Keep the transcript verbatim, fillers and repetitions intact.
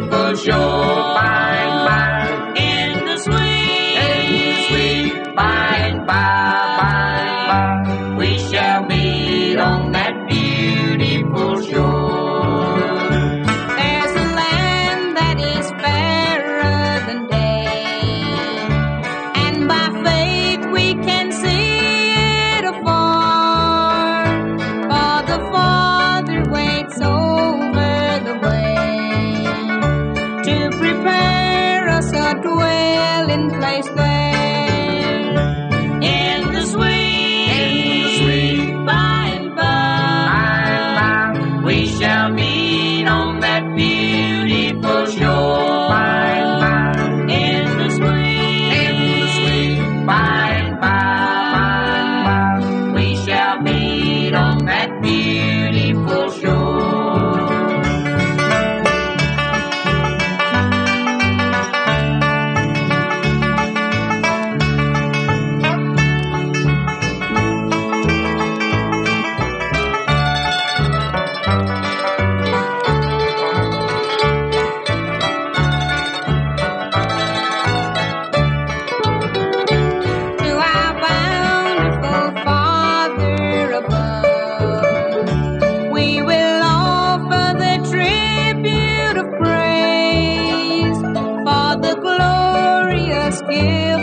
beautiful shore. By and by, in the sweet, in the sweet, by and by, by and by, we shall meet on that beautiful shore. There's a land that is fairer than day, and by faith we can see it afar. For the Father waits over the way to prepare us a dwelling place there. In the sweet, In the sweet, by and by, by and by, we shall meet on that beautiful shore. By and by, in the sweet, in the sweet, by and by, by and by, we shall meet on that beautiful shore. to our bountiful Father above, we will offer the tribute of praise for the glorious gift